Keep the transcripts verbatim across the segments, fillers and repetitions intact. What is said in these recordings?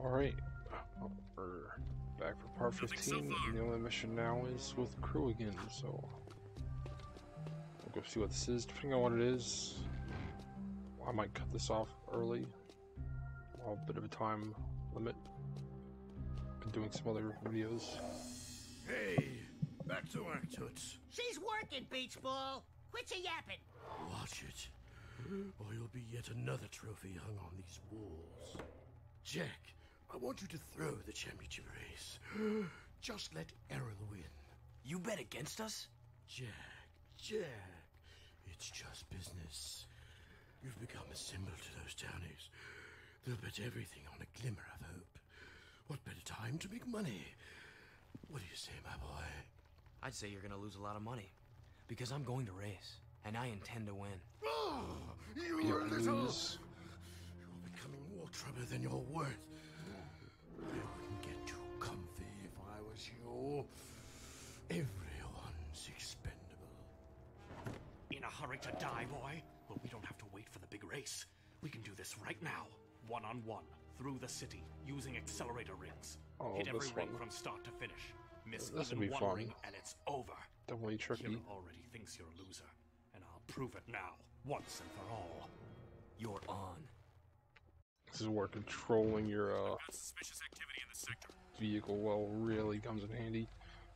Alright, we're back for part fifteen, and the only mission now is with crew again, so we'll go see what this is. Depending on what it is, I might cut this off early. I'll have a bit of a time limit. Been doing some other videos. Hey, back to work, Toots. She's working, Beach Ball. Quit your yapping. Watch it, or you'll be yet another trophy hung on these walls. Jack, I want you to throw the championship race. Just let Errol win. You bet against us? Jack, Jack, it's just business. You've become a symbol to those townies. They'll bet everything on a glimmer of hope. What better time to make money? What do you say, my boy? I'd say you're gonna lose a lot of money. Because I'm going to race, and I intend to win. Oh, you You're little... lose. You're becoming more trouble than you're worth. I wouldn't get too comfy if I was you. Everyone's expendable. In a hurry to die, boy? Well, we don't have to wait for the big race. We can do this right now. One-on-one, through the city, using accelerator rings. Oh, Hit every this ring one. from start to finish. Miss This will even be one fun. ring and it's over. Definitely tricky. Kira already thinks you're a loser, and I'll prove it now, once and for all. You're on. This is where controlling your uh, Got suspicious activity in the sector. vehicle well really comes in handy.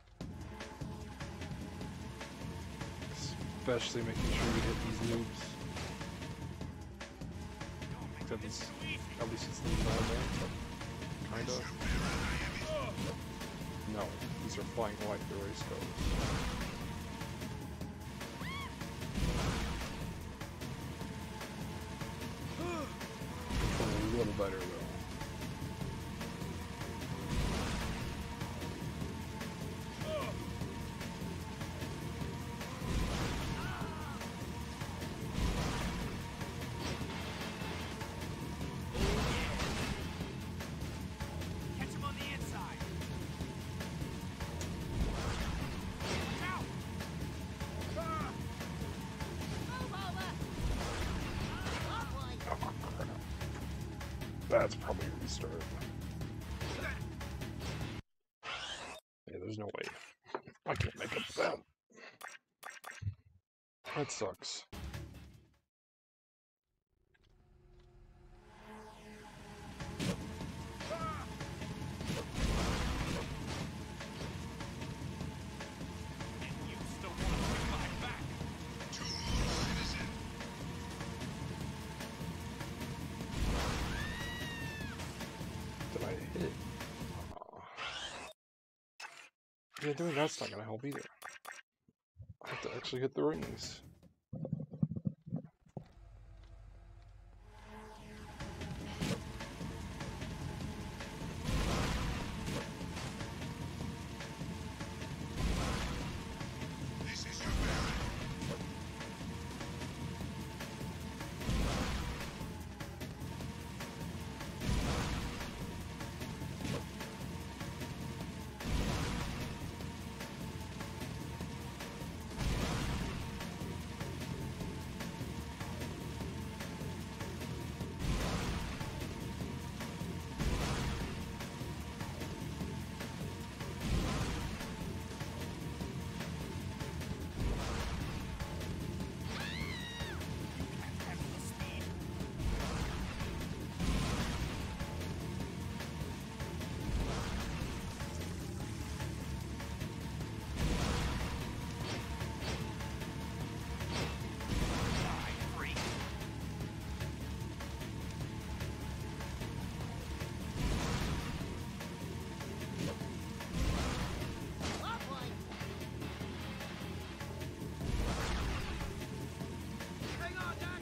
Especially making sure you hit these noobs. Except it's, at least it's the normal, but kinda. No, these are flying like the race goes. A little better though. Catch him on the inside. Out! Move over. Oh, boy. Oh, crap. That's probably a restart. Yeah, there's no way. I can't make up for that. That sucks. And you still want to bring my back? Did I hit? Aw. Yeah, doing that's not gonna help either. I have to actually hit the rings. Handle the speed. Die, freak. Oh, boy. Hang on, Dax.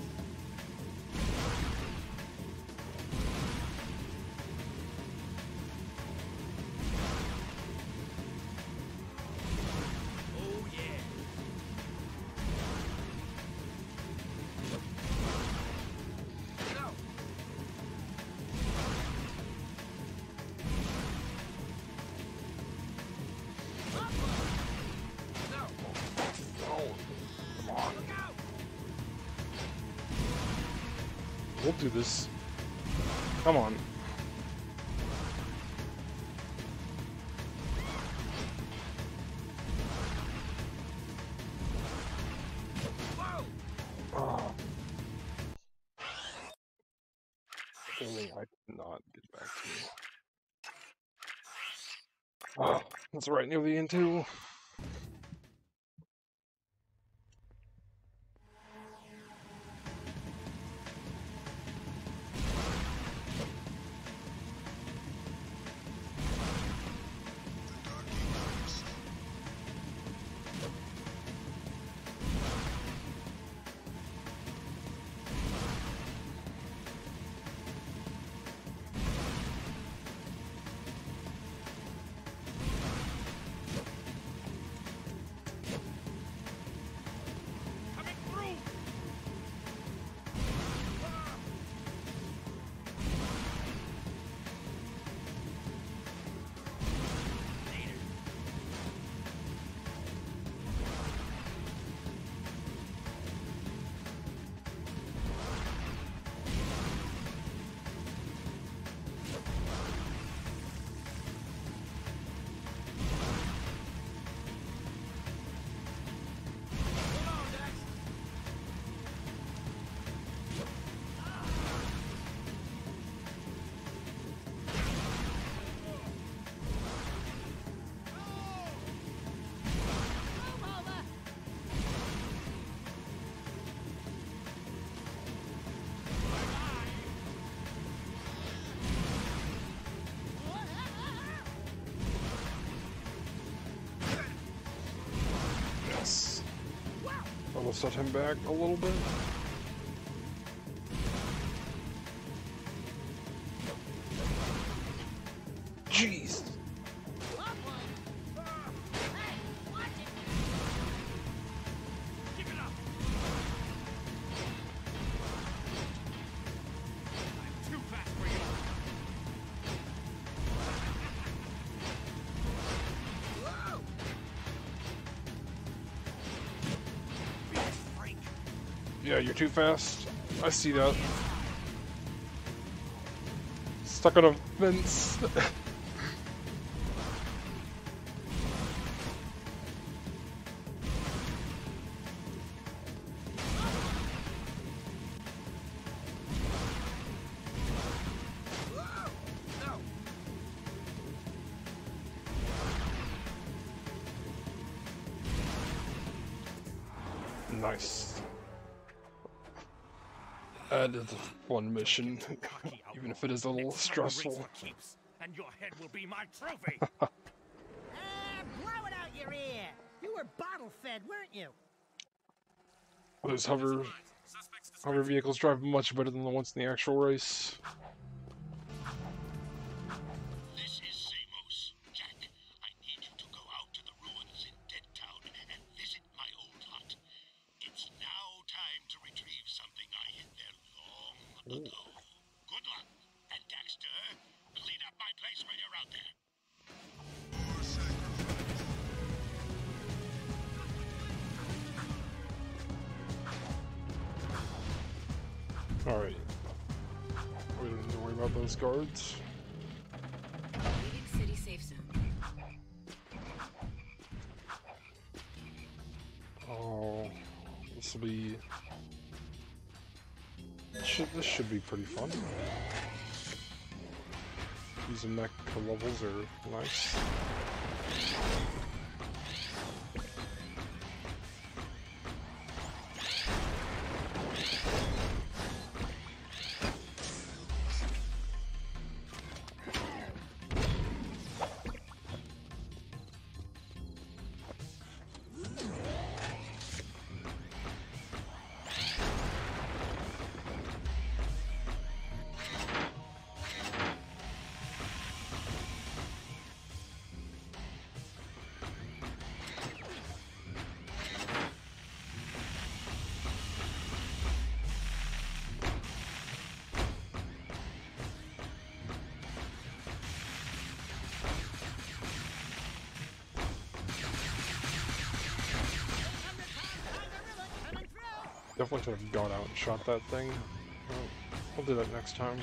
Oh, yeah. Go. No. Oh, come on. Look out. We'll do this. Come on. thing I cannot get back to. Oh, that's right near the end too. That'll set him back a little bit. Jeez. Oh boy. Hey, watch it. Give it up! I'm too fast for you! Whoa! Beast freak! Yeah, you're too fast. I see that. Stuck on a fence. Nice. That is a fun mission, even if it is a little stressful. And your head will be my trophy. Ah, blow it out your ear. You were bottle fed, weren't you? Those hover hover vehicles drive much better than the ones in the actual race. This is Samos. Jack, I need you to go out to the ruins in Dead Town and visit my old hut. It's now time to retrieve something I hid there long ago. Good luck. And Daxter, clean up my place when you're out there. Alright. We don't need to worry about those guards. Leaving city safe zone. Oh, this will be. Should, this should be pretty fun. Using mech levels are nice. Definitely should have gone out and shot that thing. Well, we'll do that next time.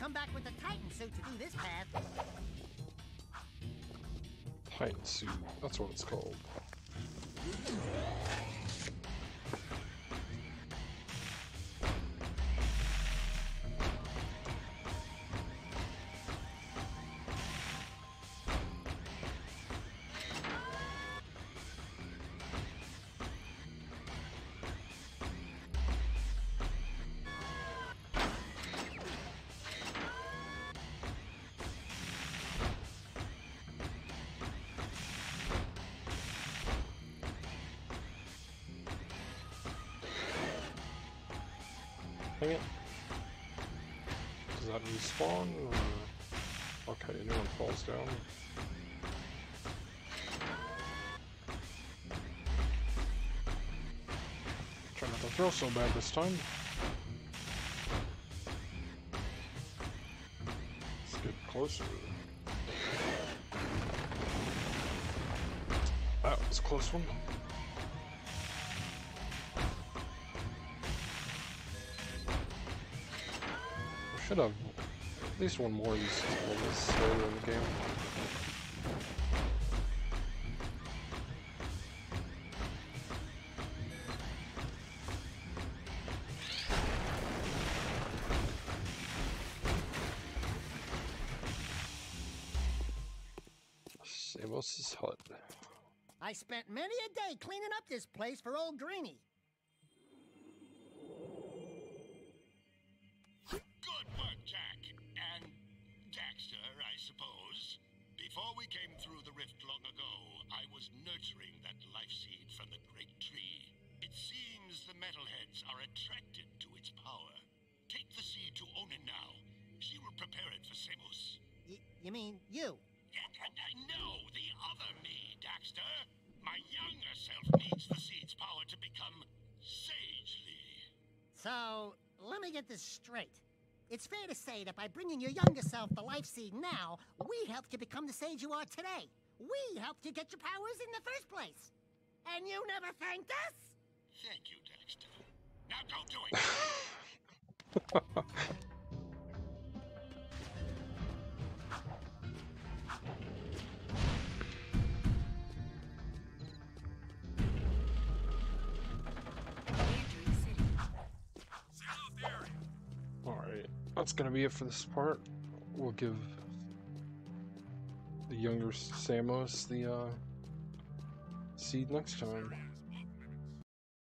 come back with the Titan suit to do this path. Titan suit, that's what it's called. Dang it. Does that respawn? Or... Okay, a new one falls down. Try not to throw so bad this time. Let's get closer. That was a close one. Should have at least one more of these levels later in the game. Samos' hut. I spent many a day cleaning up this place for old Greenie. Good work, Jack. And Daxter, I suppose. Before we came through the rift long ago, I was nurturing that life seed from the great tree. It seems the metalheads are attracted to its power. Take the seed to Onin now. She will prepare it for Samos. Y you mean you? No, the other me, Daxter. My younger self needs the seed's power to become sagely. So, let me get this straight. It's fair to say that by bringing your younger self the life seed now, we helped you become the sage you are today. We helped you get your powers in the first place. And you never thanked us? Thank you, Daxter. Now don't do it! Alright, that's gonna be it for this part. We'll give the younger Samos the uh, seed next time.